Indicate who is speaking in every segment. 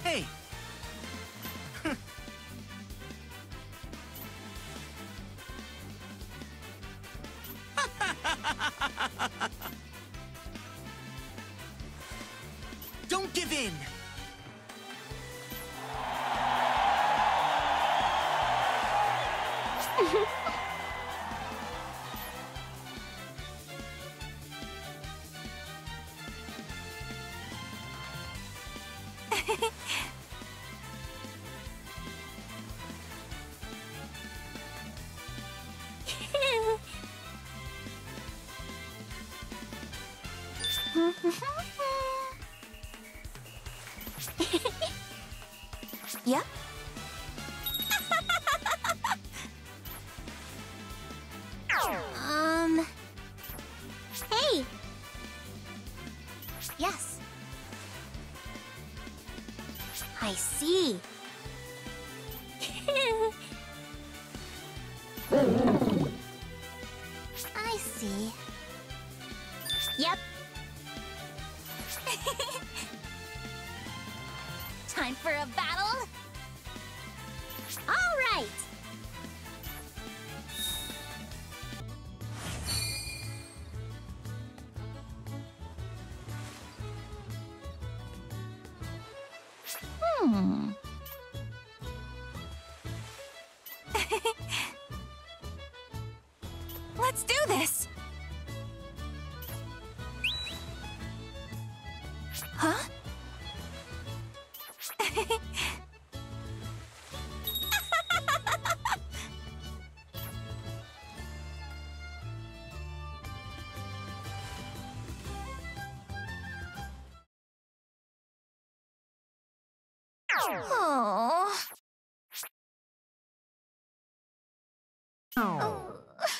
Speaker 1: Hey! Don't give in!
Speaker 2: Yep. Hey. Yes. I see. I see. Yep. Time for a battle? All right. Let's do this! Huh? Oh.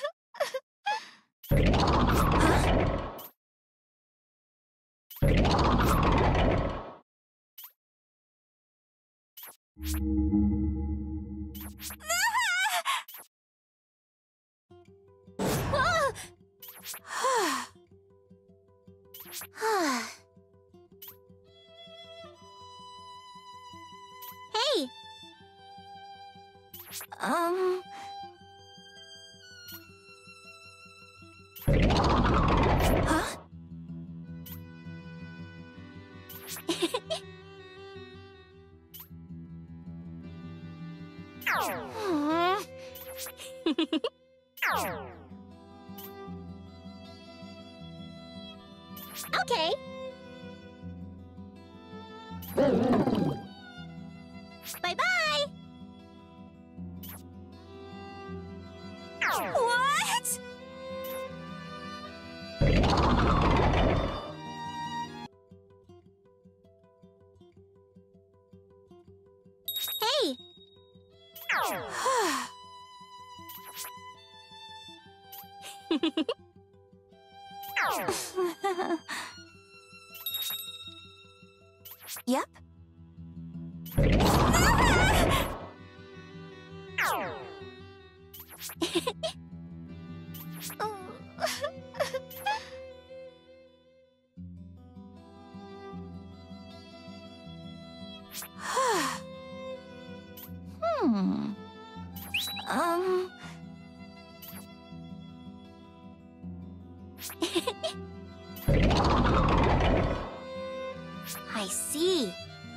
Speaker 2: Hey. Huh? Okay. Bye-bye. What? Hey. Yep. I see.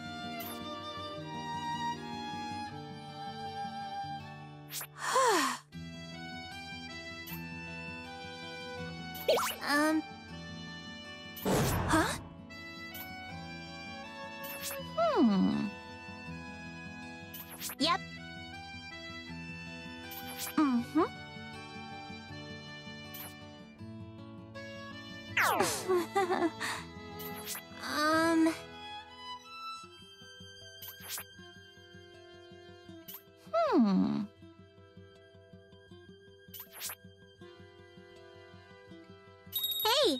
Speaker 2: Huh? Yep. Hey.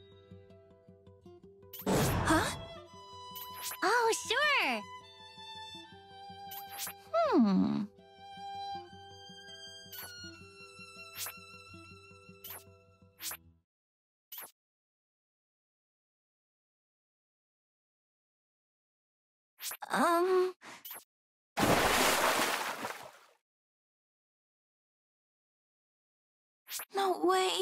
Speaker 2: Huh? Oh, sure. Um... No way.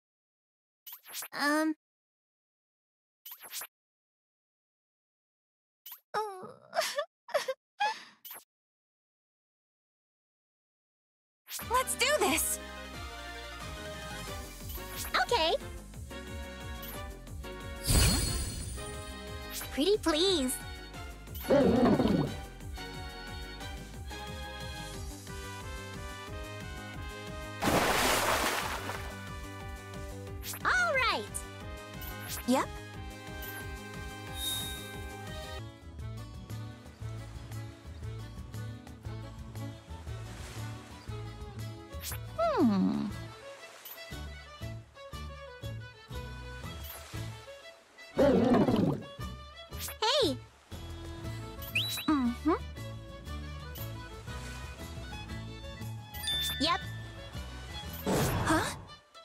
Speaker 2: Oh. Let's do this! Okay. Pretty please. All right. Yep. Hmm. Hey. Mm-hmm. Yep. Huh?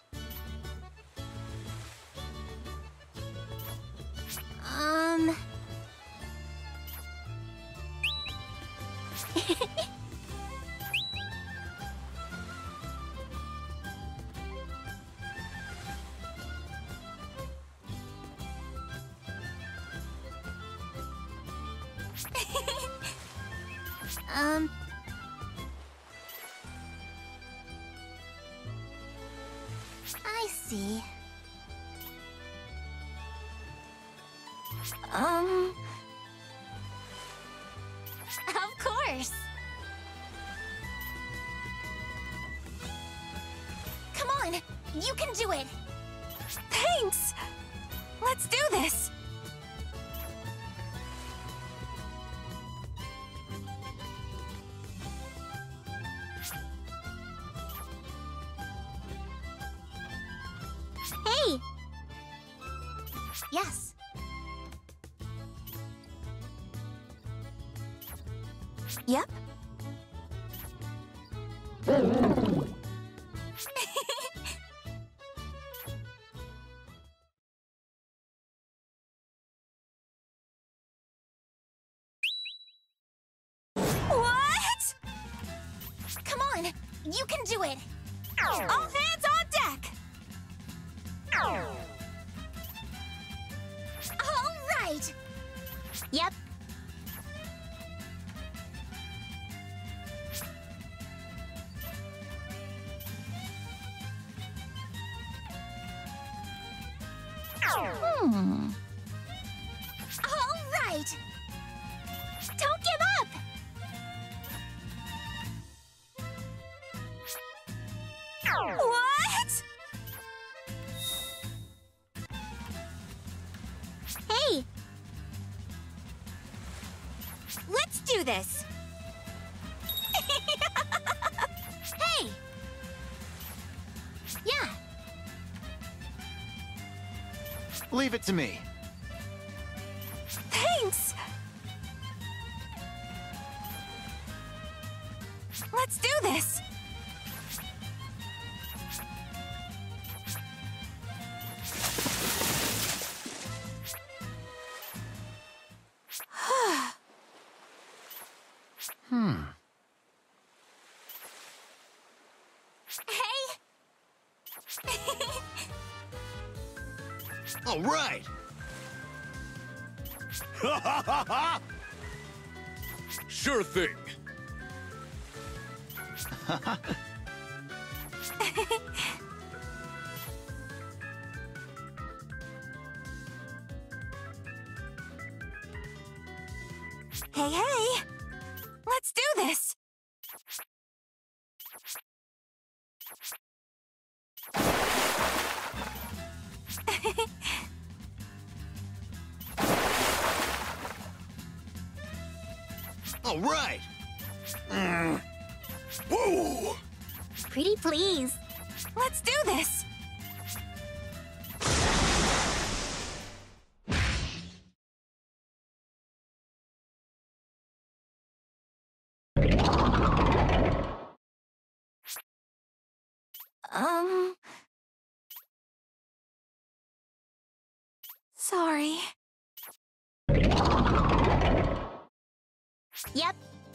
Speaker 2: Um... um... I see. Of course. Come on, you can do it. Thanks. Let's do this. Hey. Yes. Yep. What? Come on, you can do it. All hands on deck. All right. Yep. Hmm. All right. Don't give up. What? Hey. Let's do this. Hey. Yeah.
Speaker 1: Leave it to me.
Speaker 2: Thanks. Let's do this. Hey.
Speaker 1: All right. Ha ha ha ha! Sure thing.
Speaker 2: Hey, hey. Let's do this.
Speaker 1: All right. Whoa!
Speaker 2: Pretty please. Let's do this. Sorry. Yep.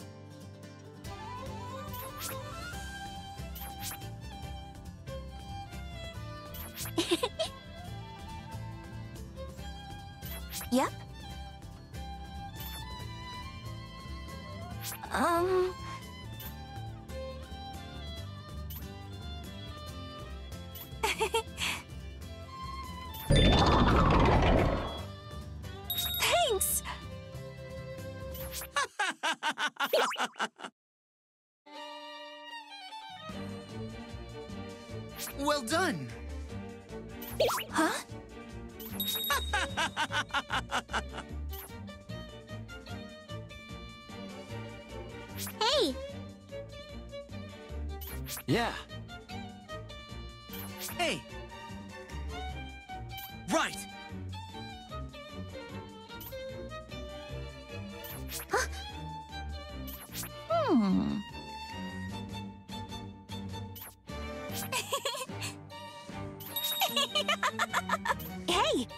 Speaker 2: Yep. Thanks.
Speaker 1: Well done.
Speaker 2: Huh? Hey.
Speaker 1: Yeah. Hey. Right.
Speaker 2: Hmm. Hey.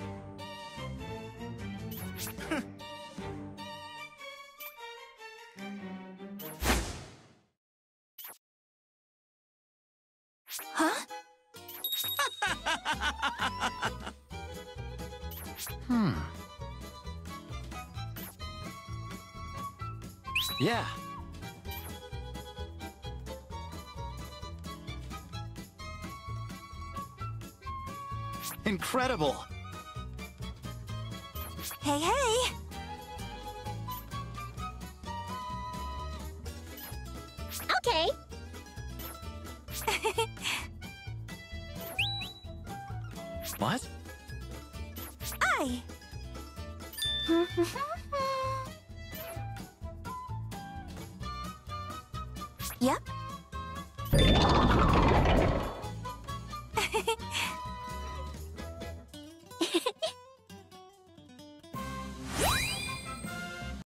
Speaker 2: Huh?
Speaker 1: Yeah. Incredible.
Speaker 2: Hey, hey. Okay.
Speaker 1: What?
Speaker 2: I. Yep.